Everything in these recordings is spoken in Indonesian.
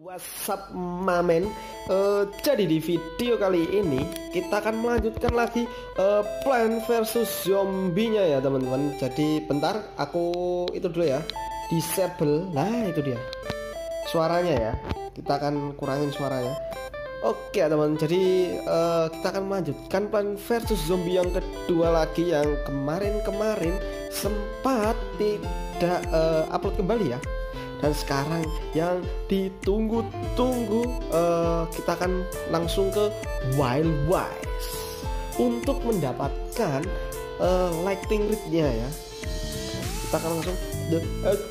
What's up mamen. Jadi di video kali ini kita akan melanjutkan lagi Plants vs Zombie-nya ya teman-teman. Jadi bentar aku itu dulu ya, disable. Nah itu dia suaranya ya, kita akan kurangin suaranya. Oke teman, jadi kita akan melanjutkan Plants vs Zombie yang kedua lagi, yang kemarin sempat tidak upload kembali ya. Dan sekarang yang ditunggu-tunggu, kita akan langsung ke Wild Wise untuk mendapatkan lighting rate-nya ya. Kita akan langsung The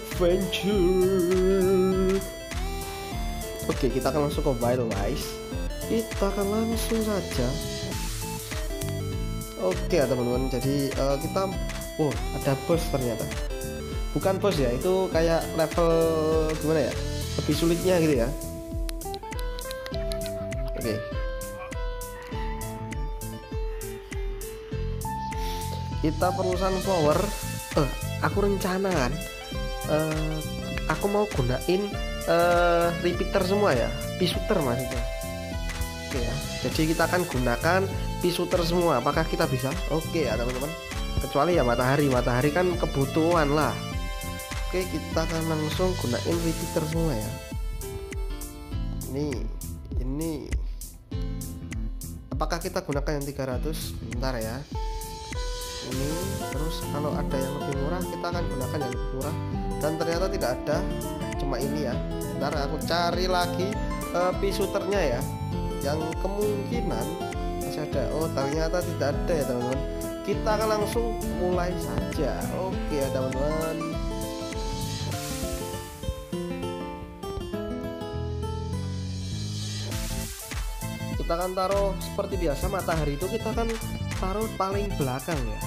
Adventure. Oke, kita akan langsung ke Wild Wise. Kita akan langsung saja. Oke ya teman-teman, jadi kita ada bos ternyata. Bukan bos ya, itu kayak level gimana ya, lebih sulitnya gitu ya. Oke. Kita perlu sunflower. Aku rencana kan, aku mau gunain repeater semua ya, pisuter maksudnya. Oke ya, jadi kita akan gunakan pisuter semua. Apakah kita bisa? Oke ya teman-teman, kecuali ya matahari kan kebutuhan lah. Oke, kita akan langsung gunain repeater semua ya. Ini apakah kita gunakan yang 300? Bentar ya. Ini terus kalau ada yang lebih murah kita akan gunakan yang lebih murah, dan ternyata tidak ada, cuma ini ya. Bentar aku cari lagi pisuternya ya, yang kemungkinan masih ada. Oh ternyata tidak ada ya teman-teman. Kita akan langsung mulai saja. Oke ya teman-teman, kita akan taruh seperti biasa. Matahari itu kita akan taruh paling belakang ya.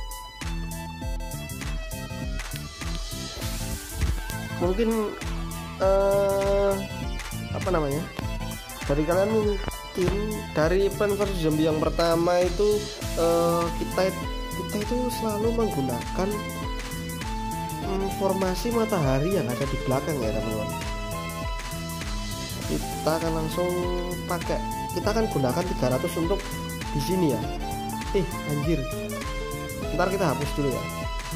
Mungkin apa namanya, dari kalian mungkin dari Plants vs Zombie yang pertama itu kita itu selalu menggunakan formasi matahari yang ada di belakang ya teman-teman. Kita akan langsung pakai, kita akan gunakan 300 untuk di sini ya. Anjir, ntar kita hapus dulu ya.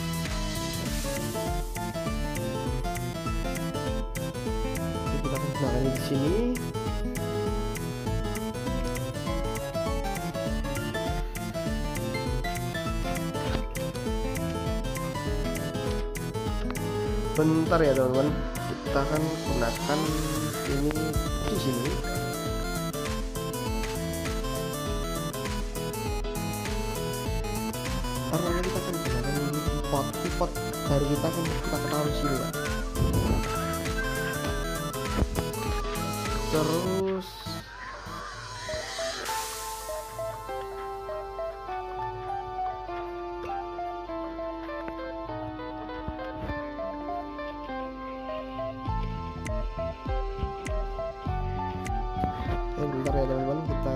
Kita akan gunakan di sini. Bentar ya teman-teman, kita akan gunakan ini di sini. Karena kita akan gunakan pivot dari kita akan kita taruh di sini ya. Terus bentar ya teman-teman, kita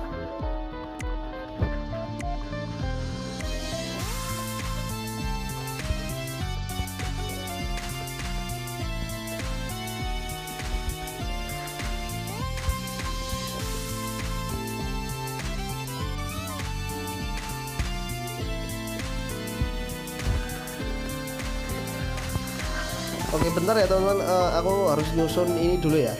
oke bentar ya teman-teman, aku harus nyusun ini dulu ya.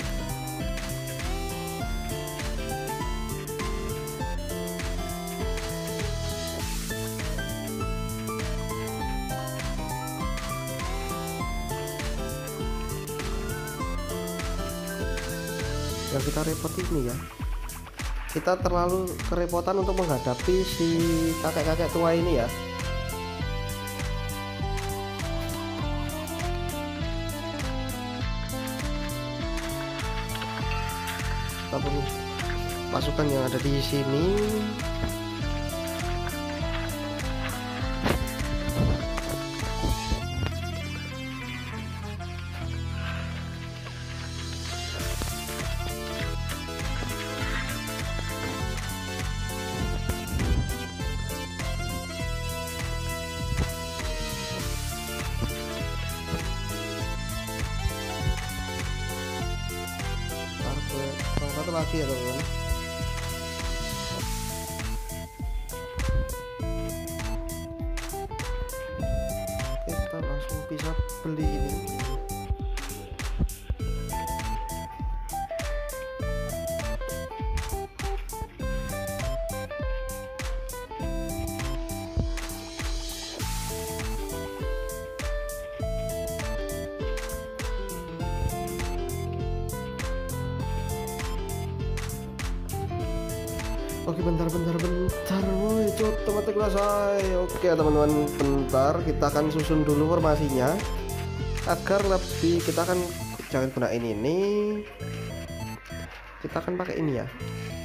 Yang kita repot ini ya, kita terlalu kerepotan untuk menghadapi si kakek-kakek tua ini ya. Kita perlu pasukan yang ada di sini. lagi ya teman-teman. Kita langsung bisa beli ini. Oke, bentar, woi, otomatis selesai. Oke teman-teman, bentar, kita akan susun dulu formasinya agar lebih. Kita akan jangan gunain ini, kita akan pakai ini ya.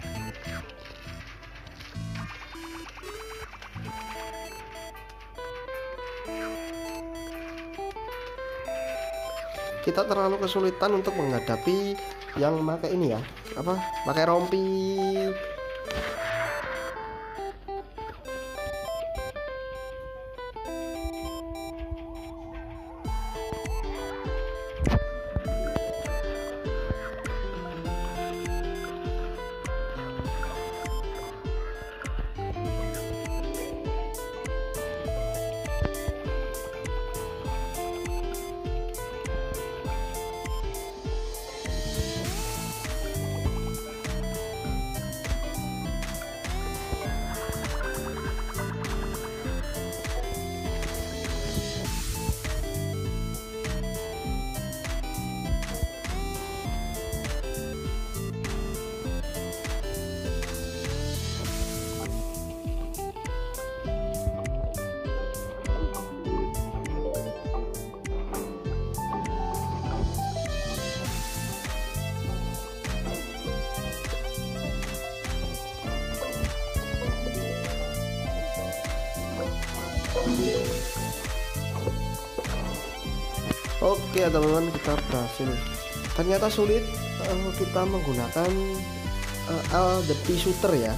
Kita terlalu kesulitan untuk menghadapi yang pakai ini ya, apa, pakai rompi. Oke teman-teman, kita berhasil. Ternyata sulit kita menggunakan the pea shooter ya.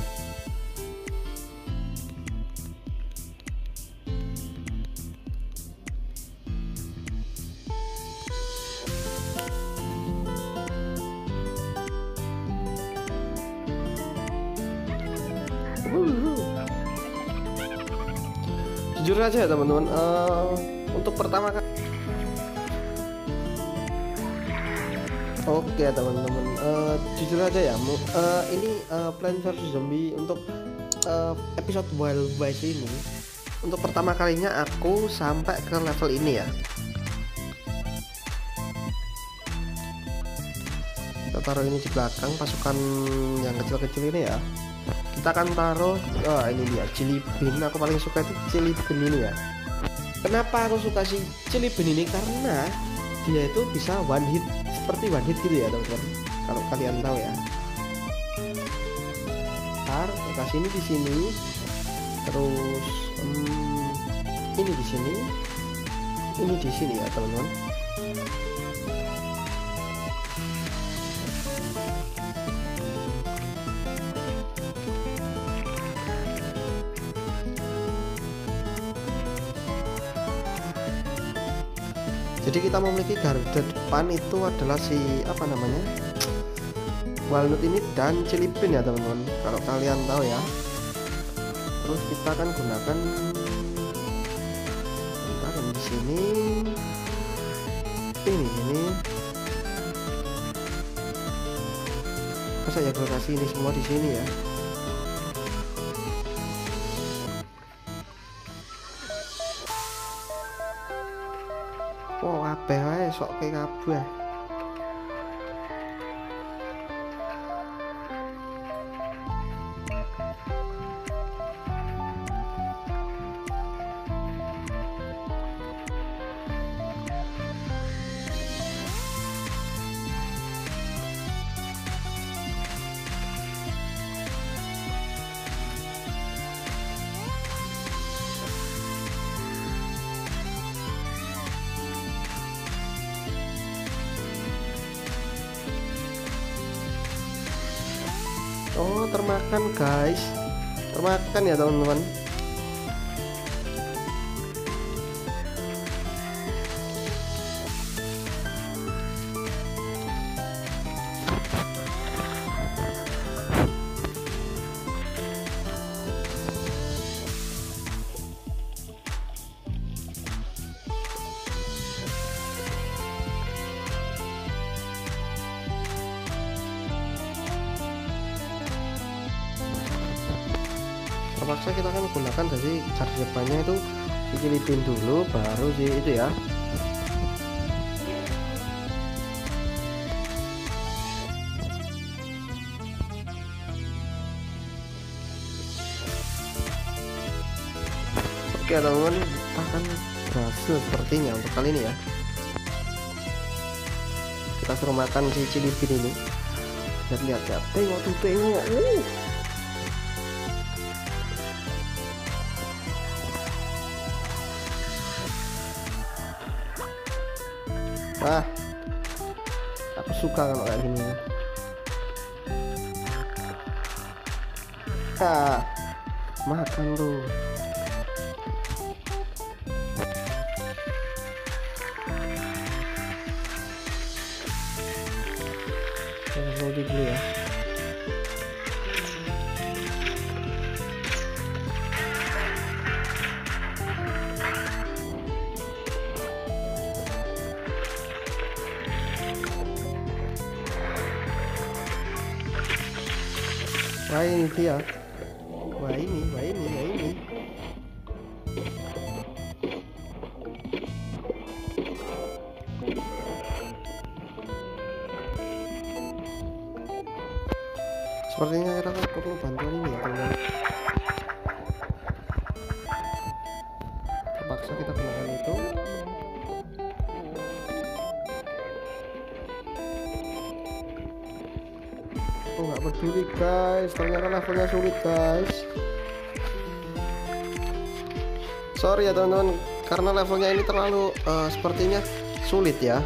Jujur aja ya teman-teman, untuk pertama kali. Oke teman-teman, jujur aja ya, ini Plants vs Zombie untuk episode Wild West ini untuk pertama kalinya aku sampai ke level ini ya. Kita taruh ini di belakang pasukan yang kecil-kecil ini ya. Kita akan taruh, ini dia chili bean. Aku paling suka itu chili bean ini ya. Kenapa aku suka si chili bean ini? Karena dia itu bisa one hit, seperti one hit gitu ya teman-teman, kalau kalian tahu ya. Ntar kasih ini di sini, terus ini di sini, ini di sini ya teman-teman. Jadi kita memiliki garda depan itu adalah si apa namanya, walnut ini dan chili bean ya teman-teman, kalau kalian tahu ya. Terus kita akan gunakan di sini, ini masa ya gue kasih ini semua di sini ya. Oh, kabeh wae sok ke kabeh. Oh, termakan guys, termakan ya teman-teman. terpaksa kita akan gunakan jadi charge depannya itu dicilipin dulu baru sih itu ya. Oke teman-teman, kita akan berhasil sepertinya untuk kali ini ya. Kita suruh makan si cilipin ini. Lihat ya, tengok tuh, tengok. Aku suka kalau kayak gini. Makan tuh. Loading dulu ya. Wah ini dia. Wah ini. Sepertinya kita perlu bantuan ini ya teman-teman. Terpaksa kita gunakan itu. Aku nggak peduli guys, ternyata levelnya sulit guys. Sorry ya teman-teman, karena levelnya ini terlalu sepertinya sulit ya.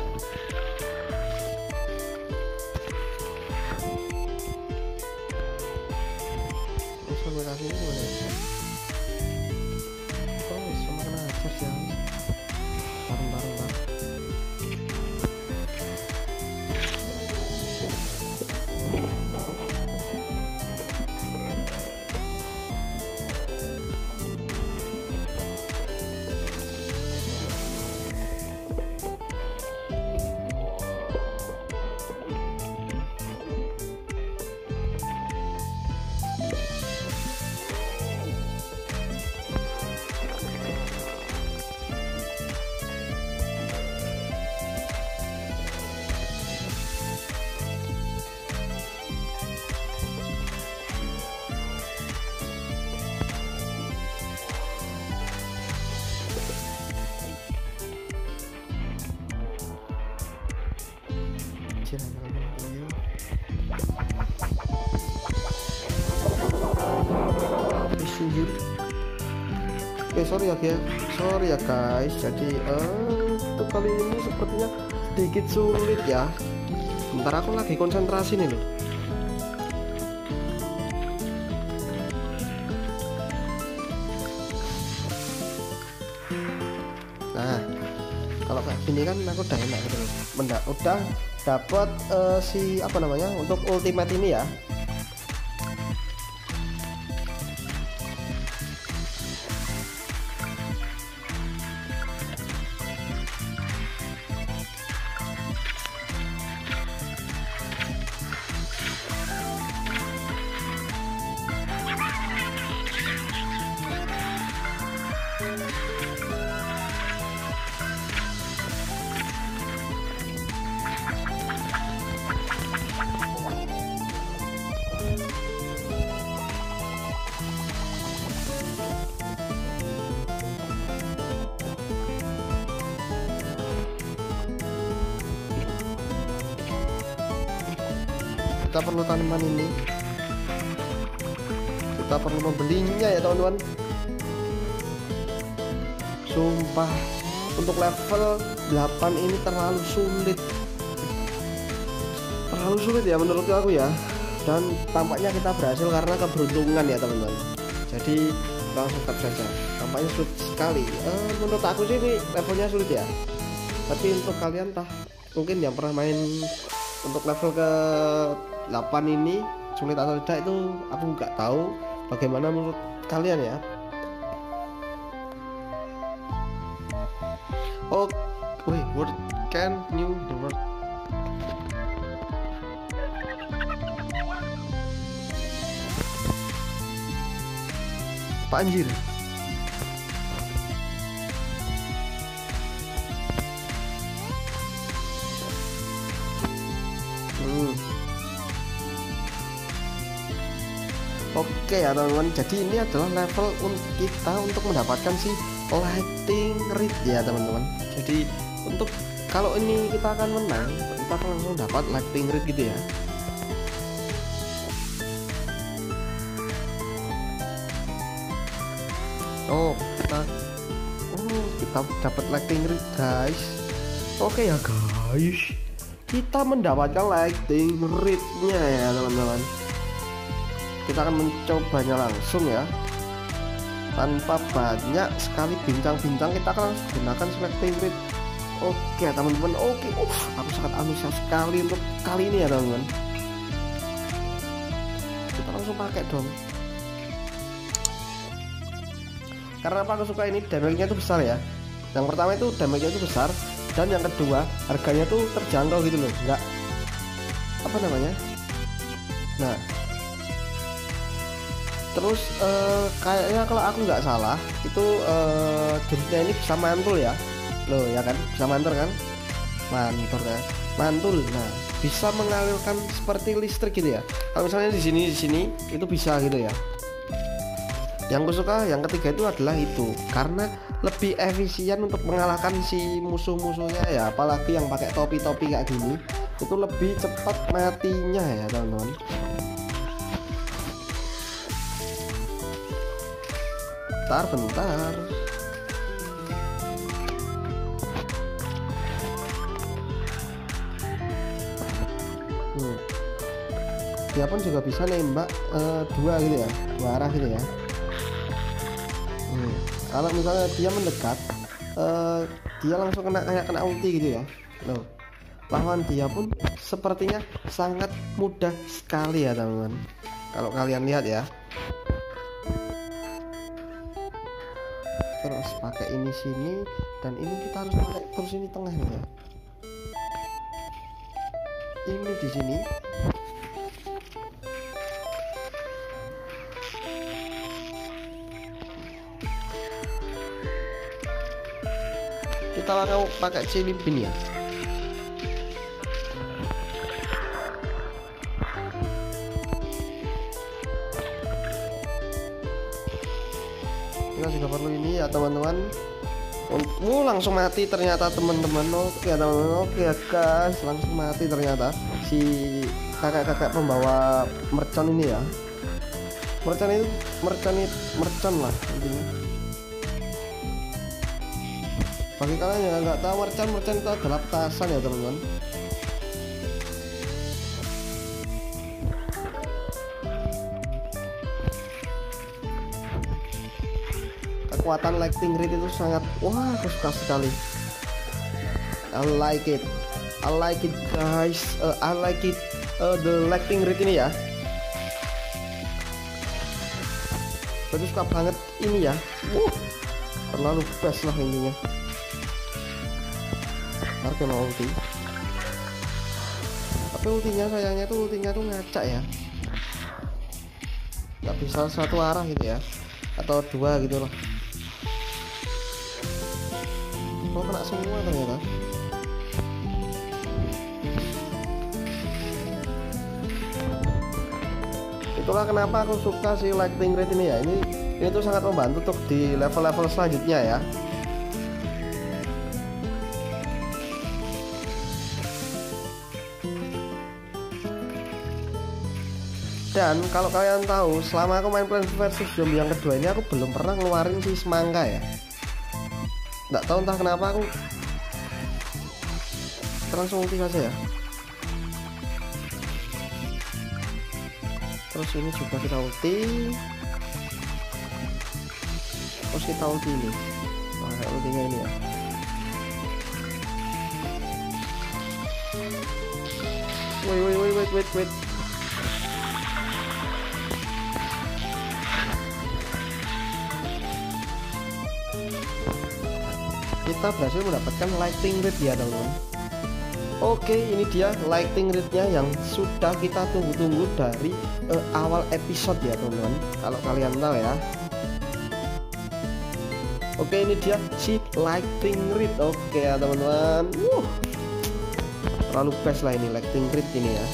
Oke, sorry ya guys, jadi untuk kali ini sepertinya sedikit sulit ya. Bentar, aku lagi konsentrasi nih loh. Nah, kalau kayak gini kan aku udah enak gitu loh. Udah dapat si apa namanya untuk ultimate ini ya. Kita perlu tanaman ini, kita perlu membelinya ya teman-teman. Sumpah untuk level 8 ini terlalu sulit ya menurut aku ya. Dan tampaknya kita berhasil karena keberuntungan ya teman-teman. Jadi langsung tap saja, tampaknya sulit sekali. Menurut aku sih ini levelnya sulit ya, tapi untuk kalian mungkin yang pernah main untuk level ke 8 ini sulit atau tidak itu aku nggak tahu. Bagaimana menurut kalian ya? Oh wait, what can you the word? Pak anjir. Oke ya teman-teman, jadi ini adalah level kita untuk mendapatkan si lighting read ya teman-teman. Jadi untuk kalau ini kita akan menang, kita akan langsung dapat lighting read gitu ya. Kita dapat lighting read guys. Oke ya guys, kita mendapatkan lighting read-nya ya teman-teman. Kita akan mencobanya langsung ya, tanpa banyak sekali bincang-bincang. Kita akan langsung gunakan selecting read. Oke teman-teman, oke. Aku sangat antusias sekali untuk kali ini ya teman-teman. Kita langsung pakai dong. Karena apa aku suka ini, damage-nya itu besar ya. Yang pertama itu damage-nya itu besar, dan yang kedua harganya tuh terjangkau gitu loh, nggak apa namanya. Nah, terus kayaknya kalau aku nggak salah itu jurusnya ini bisa mantul ya, loh ya kan, bisa mantul kan, mantul. Nah, bisa mengalirkan seperti listrik gitu ya. Kalau misalnya di sini itu bisa gitu ya. Yang aku suka yang ketiga itu adalah itu, karena lebih efisien untuk mengalahkan si musuh-musuhnya ya, apalagi yang pakai topi-topi kayak gini, itu lebih cepat matinya ya teman-teman. Bentar. Dia pun juga bisa nembak dua gitu ya, dua arah gitu ya. Kalau misalnya dia mendekat, dia langsung kayak kena ulti gitu ya. Loh, lawan dia pun sepertinya sangat mudah sekali ya teman-teman. Kalau kalian lihat ya. Terus pakai ini sini, dan ini kita harus pakai terus ini tengahnya ya. Ini di sini. Kita langsung pakai cilipin ya. Kita juga perlu ini ya teman-teman. Langsung mati ternyata teman-teman. Oke ya teman-teman, oke ya guys, langsung mati ternyata si kakak-kakak pembawa mercon ini ya. Mercon lah intinya. Bagi kalian yang nggak tahu, mercon itu adalah petasan ya teman-teman. Kekuatan lighting read itu sangat, aku suka sekali. I like it guys. I like it the lighting read ini ya. Aku suka banget ini ya. Terlalu best lah intinya. Kena ulti, tapi ultinya sayangnya tuh ngaca ya, nggak bisa satu arah gitu ya, atau dua gitu loh. Kena semua ternyata. Itulah kenapa aku suka si lighting rate ini ya. Ini tuh sangat membantu untuk di level-level selanjutnya ya. Dan kalau kalian tahu, selama aku main Plants vs Zombie yang kedua ini, aku belum pernah ngeluarin si semangka ya. Nggak tahu entah kenapa aku langsung ulti saja ya. Terus ini juga kita ulti. Terus kita ulti ini. Nah, ultinya ini ya. Wait. Kita berhasil mendapatkan lighting rate ya teman-teman. Oke, ini dia lighting rate-nya yang sudah kita tunggu-tunggu dari awal episode ya teman-teman. Kalau kalian tahu ya, Oke, ini dia si Lightning Reed. Oke ya teman-teman, terlalu best lah ini Lightning Reed ini ya.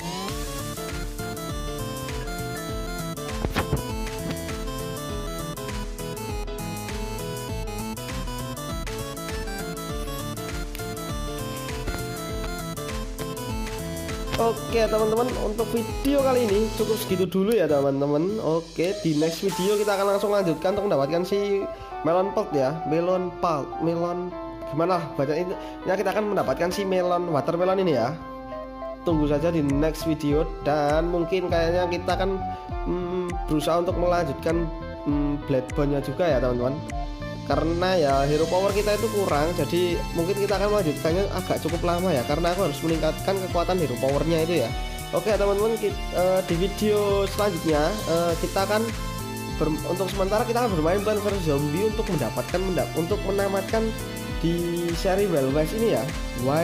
Oke teman-teman, untuk video kali ini cukup segitu dulu ya teman-teman. Oke, di next video kita akan langsung lanjutkan untuk mendapatkan si melon pulp ya, melon gimana bacaan ini ya, kita akan mendapatkan si melon watermelon ini ya. Tunggu saja di next video, dan mungkin kayaknya kita akan berusaha untuk melanjutkan Bloodborne-nya juga ya teman-teman, karena ya hero power kita itu kurang, jadi mungkin kita akan melanjutkannya agak cukup lama ya, karena aku harus meningkatkan kekuatan hero powernya itu ya. Oke teman-teman, di video selanjutnya kita akan untuk sementara kita akan bermain Plants vs Zombie untuk untuk menamatkan di seri Wild West ini ya,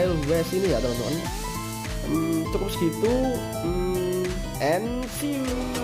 teman-teman. Cukup segitu, and see you.